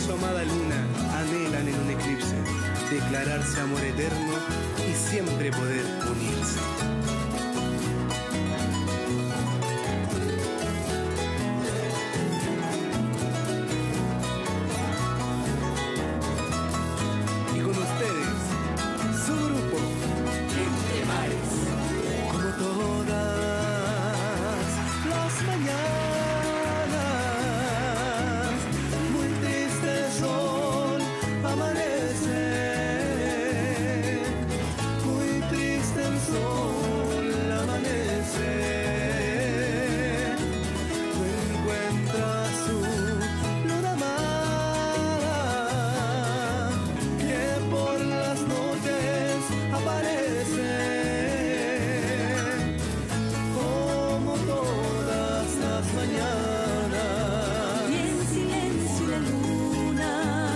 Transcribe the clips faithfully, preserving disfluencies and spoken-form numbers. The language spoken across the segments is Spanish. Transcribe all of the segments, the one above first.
su amada luna anhelan en un eclipse declararse amor eterno y siempre poder unirse. Y con ustedes, su grupo, Entre Mares. Como todas las mañanas, muy triste el sol amanece, muy triste el sol amanece. No encuentra su luna amada, que por las noches aparece. Como todas las mañanas, Y en silencio la luna,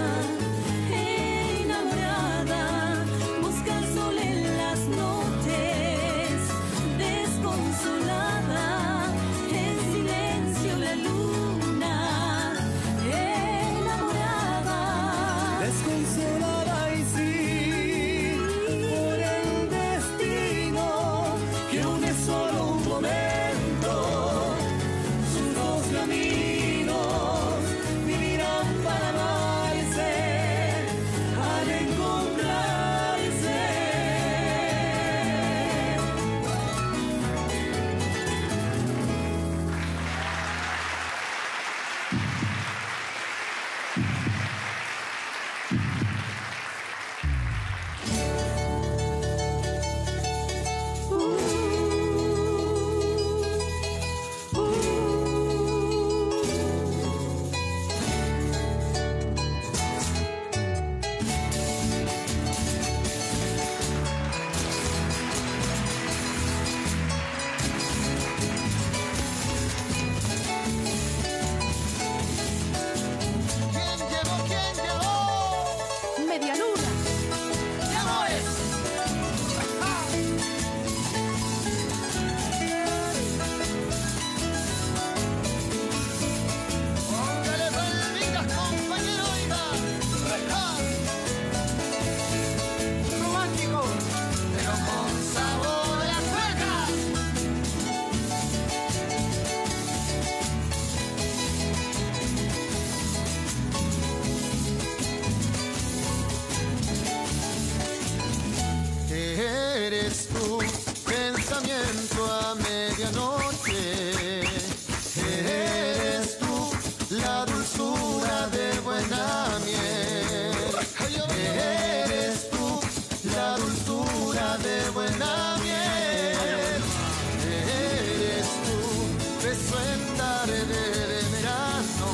enamorada, busca el sol en las noches, desconsolada. En silencio la luna, enamorada. desconsolada y sí, por el destino que une solo un momento. Sus dos caminos vivirán para amarse al encontrarse. ¿Quién llegó? ¿Quién llegó? Media luna. ¡Ya voy! Póngale palmitas, compañero, oiga. ¡Ja! Romántico, pero con sabor a tuerca. Eres tú, pensamiento a medianoche. Eres tú, la dulzura de buena miel. Eres tú, la dulzura de buena miel. Eres tú, beso en tarde de verano.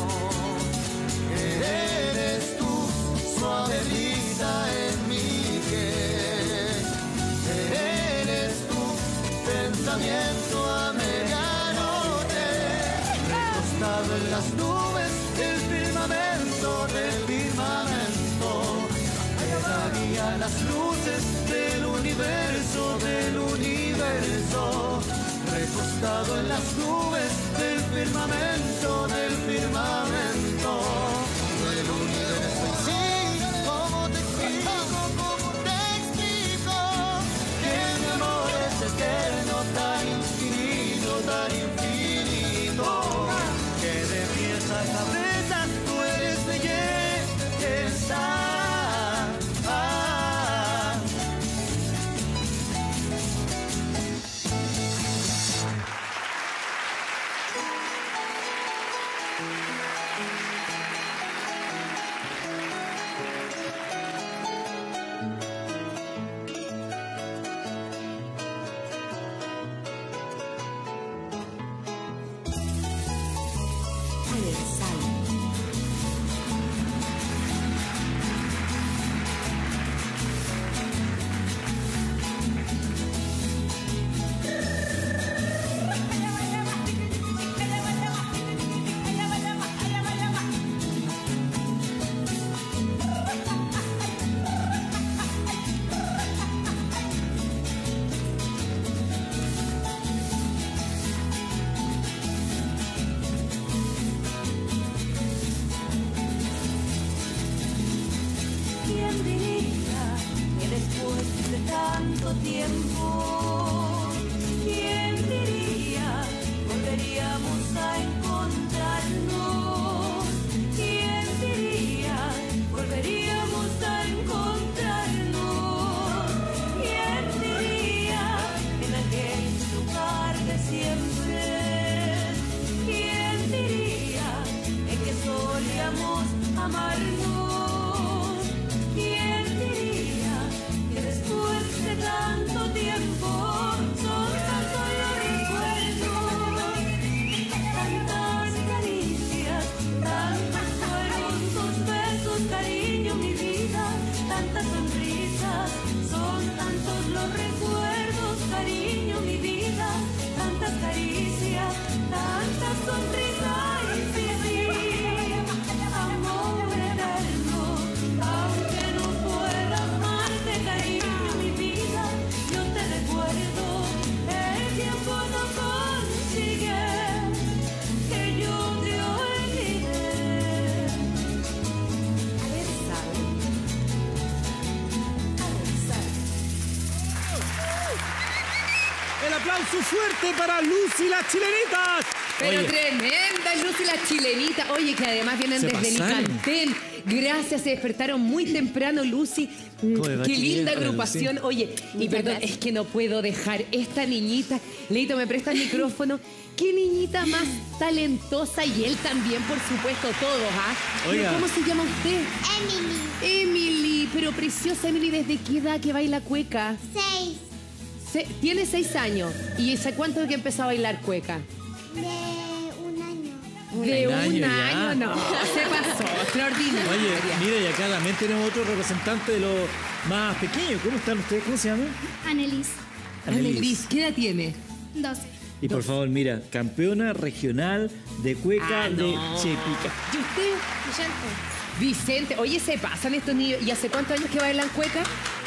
Eres tú, suave brisa en mi piel. Eres tú, pensamiento a medianoche, recostado en las nubes del firmamento, del firmamento, que daría las luces del universo, del universo, recostado en las nubes del firmamento, del firmamento, del universo. Y sí, ¿cómo te explico? ¿Cómo te explico? Que mi amor es eterno, tan infinito, tan infinito, que de pies a cabeza tú eres belleza. Ah. tanto tiempo. ¿Quién diría volveríamos a encontrarnos? ¿Quién diría volveríamos a encontrarnos? ¿Quién diría en aquel lugar de siempre? ¿Quién diría en que solíamos amarnos? ¿Quién diría que después de tanto tiempo son tantos los recuerdos? Tantas caricias, tantos juegos, tus besos, cariño, mi vida, tantas sonrisas, son tantos los recuerdos, cariño, mi vida, tantas caricias, tantas sonrisas, sí, sí, amor eterno, aunque no pueda amarte, cariño, mi vida, yo te recuerdo, el tiempo no consigue que yo te olvide. A rezar, a rezar. El aplauso fuerte para Lucy la Chilenita. Pero Oye, tremenda Lucy la Chilenita. Oye, que además vienen Se desde pasaron. Licantén. Gracias, se despertaron muy temprano, Lucy. Mm, ¿Cómo le va, Qué chiquilla? linda Hola, agrupación. Oye, y perdón, es que no puedo dejar esta niñita. Leito, ¿me presta el micrófono? Qué niñita más talentosa y él también, por supuesto, todos, ¿ah? Oiga. ¿Cómo se llama usted? Emily, Emily, pero preciosa Emily, ¿desde qué edad que baila cueca? seis, Se- tiene seis años. ¿Y hace cuánto que empezó a bailar cueca? de un año. De Un un año año, ya. no, se pasó, extraordinario. Oye, mira, y acá también tenemos otro representante de los más pequeños. ¿Cómo están ustedes? ¿Cómo se llaman? Anelis, Annelies, ¿qué edad tiene? doce. Y por favor, mira, campeona regional de cueca Ah, de no. Chepica. ¿Y usted? Vicente, oye, se pasan estos niños. ¿Y hace cuántos años que bailan cueca?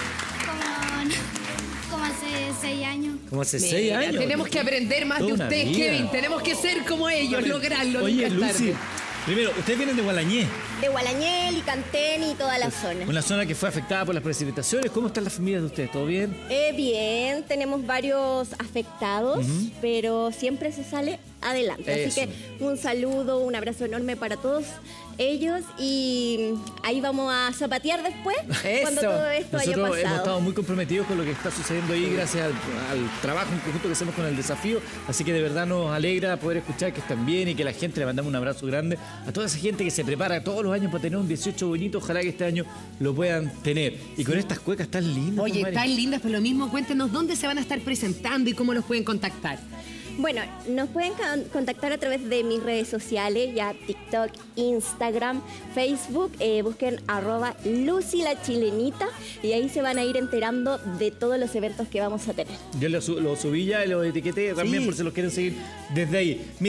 Como, como hace seis años. Como hace Mira, seis años. tenemos que aprender más Toda de una ustedes, vida. Kevin. Tenemos que ser como ellos, lograrlo. Oye, nunca es Lucy, tarde. primero, ustedes vienen de Gualañé, De Gualañé, Licantén y toda la zona. una zona que fue afectada por las precipitaciones. ¿Cómo están las familias de ustedes? ¿Todo bien? Eh, bien, tenemos varios afectados, pero siempre se sale adelante. Eso. Así que un saludo, un abrazo enorme para todos ellos y ahí vamos a zapatear después cuando Eso. todo esto haya Nosotros hemos pasado. estado muy comprometidos con lo que está sucediendo ahí gracias al, al trabajo en conjunto que hacemos con el desafío. Así que de verdad nos alegra poder escuchar que están bien y que la gente, le mandamos un abrazo grande a toda esa gente que se prepara todos los años para tener un dieciocho bonito. Ojalá que este año lo puedan tener. Y con estas cuecas tan lindas. Oye, compadre. tan lindas, pero lo mismo, cuéntenos dónde se van a estar presentando y cómo los pueden contactar. Bueno, nos pueden con- contactar a través de mis redes sociales, ya TikTok, Instagram, Facebook, eh, busquen arroba Lucy la Chilenita y ahí se van a ir enterando de todos los eventos que vamos a tener. Yo lo, su- lo subí ya y lo etiqueté también Sí. por si los quieren seguir desde ahí.